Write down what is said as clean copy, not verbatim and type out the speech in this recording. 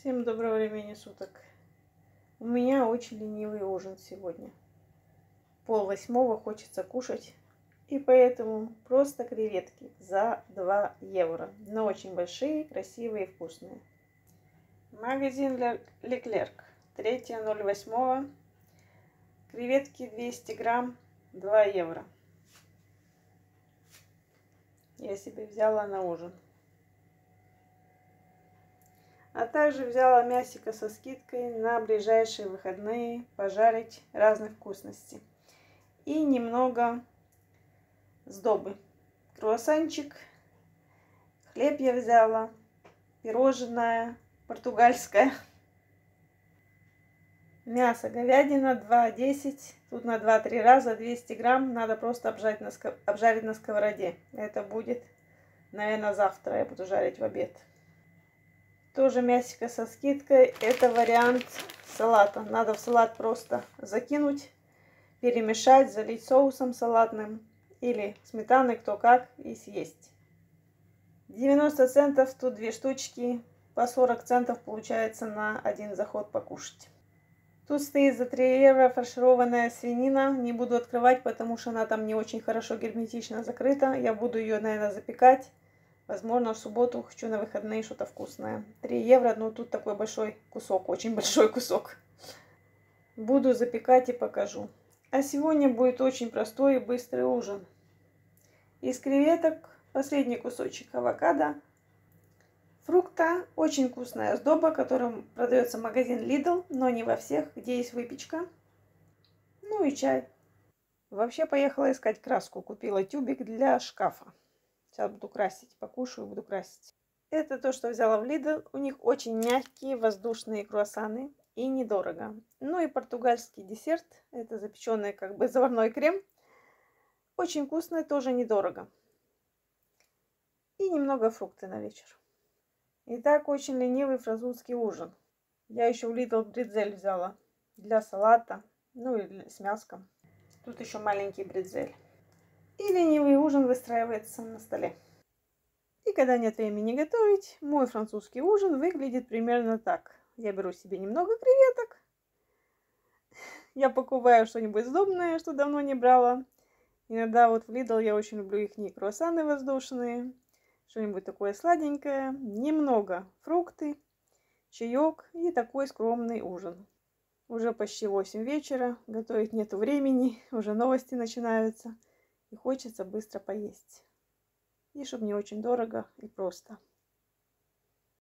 Всем доброго времени суток. У меня очень ленивый ужин сегодня. 7:30 хочется кушать. И поэтому просто креветки за 2 евро. Но очень большие, красивые и вкусные. Магазин Леклерк. 3.08. Креветки 200 грамм, 2 евро. Я себе взяла на ужин. А также взяла мясико со скидкой на ближайшие выходные пожарить разных вкусностей. И немного сдобы. Круассанчик, хлеб я взяла, пирожное португальское. Мясо, говядина 2,10. Тут на 2-3 раза 200 грамм. Надо просто обжарить на сковороде. Это будет, наверное, завтра я буду жарить в обед. Тоже мясико со скидкой. Это вариант салата. Надо в салат просто закинуть, перемешать, залить соусом салатным или сметаной, кто как, и съесть. 90 центов, тут 2 штучки, по 40 центов получается на один заход покушать. Тут стоит за 3 евро фаршированная свинина. Не буду открывать, потому что она там не очень хорошо герметично закрыта. Я буду ее, наверное, запекать. Возможно, в субботу хочу на выходные что-то вкусное. 3 евро, но тут такой большой кусок, очень большой кусок. Буду запекать и покажу. А сегодня будет очень простой и быстрый ужин. Из креветок последний кусочек авокадо. Фрукта, очень вкусная сдоба, которым продается магазин Lidl, но не во всех, где есть выпечка. Ну и чай. Вообще поехала искать краску. Купила тюбик для шкафа. Сейчас буду красить. Покушаю, буду красить. Это то, что взяла в Lidl. У них очень мягкие воздушные круассаны. И недорого. Ну и португальский десерт. Это запеченный как бы заварной крем. Очень вкусный, тоже недорого. И немного фрукты на вечер. Итак, очень ленивый французский ужин. Я еще в Lidl брецель взяла. Для салата. Ну и с мяском. Тут еще маленький брецель. И ленивый ужин выстраивается на столе. И когда нет времени готовить, мой французский ужин выглядит примерно так. Я беру себе немного креветок. Я покупаю что-нибудь сдобное, что давно не брала. Иногда вот в Lidl я очень люблю их круассаны воздушные. Что-нибудь такое сладенькое. Немного фрукты, чаек и такой скромный ужин. Уже почти 8 вечера. Готовить нету времени. Уже новости начинаются. И хочется быстро поесть. И чтобы не очень дорого и просто.